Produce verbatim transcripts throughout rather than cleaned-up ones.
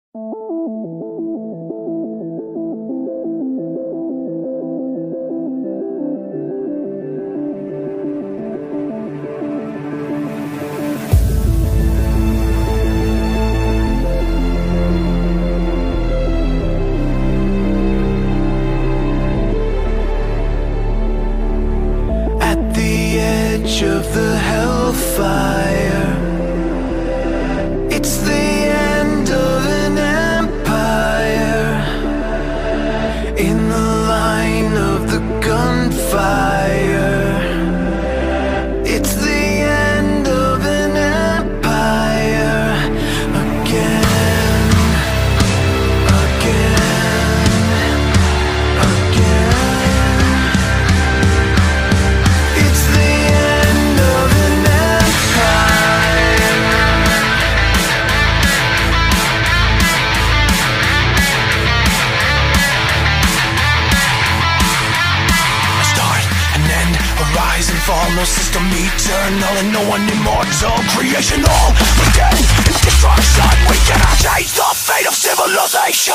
Of the hellfire, it's the end of an empire. In the line of the gunfire, it's the end of an empire. Again, again, again. It's the no system eternal and no one immortal. Creation all begin in destruction. We cannot change the fate of civilization.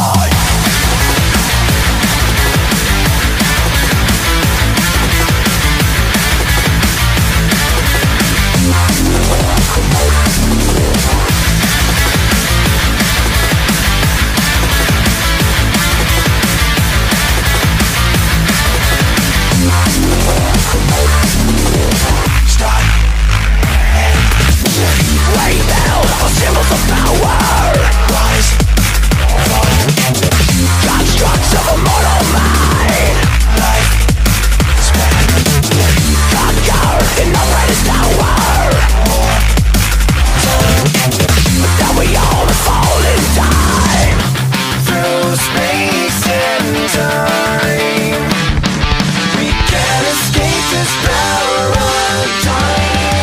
Symbols of power, rise, fall, constructs of a mortal mind. Life spent, conquered in the brightest hour. War, but then we all must fall in time. Through space and time, we can't escape this power of time.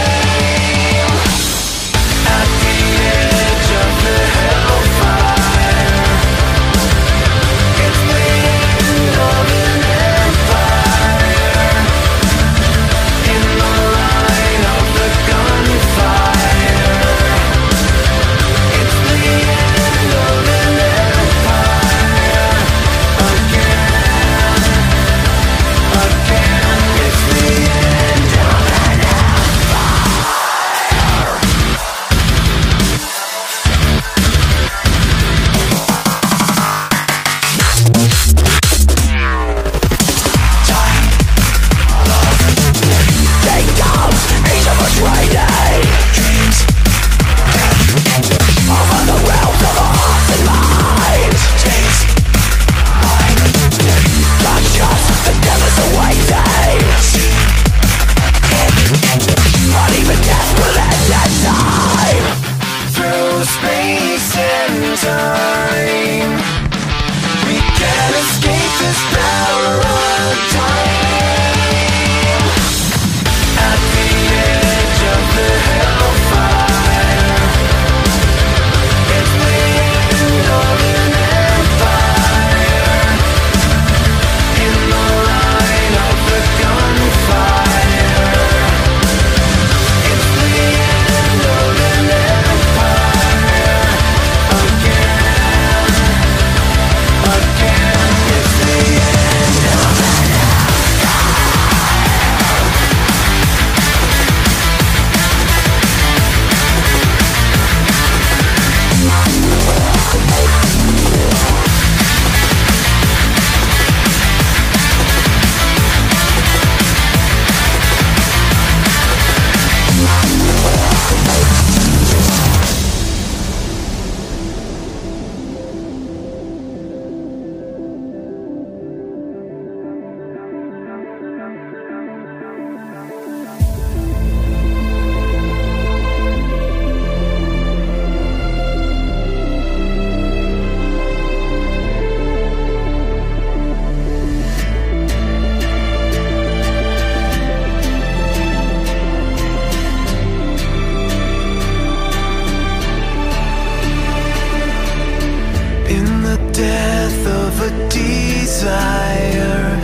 desire.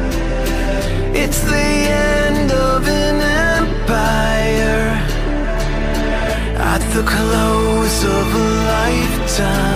It's the end of an empire at the close of a lifetime.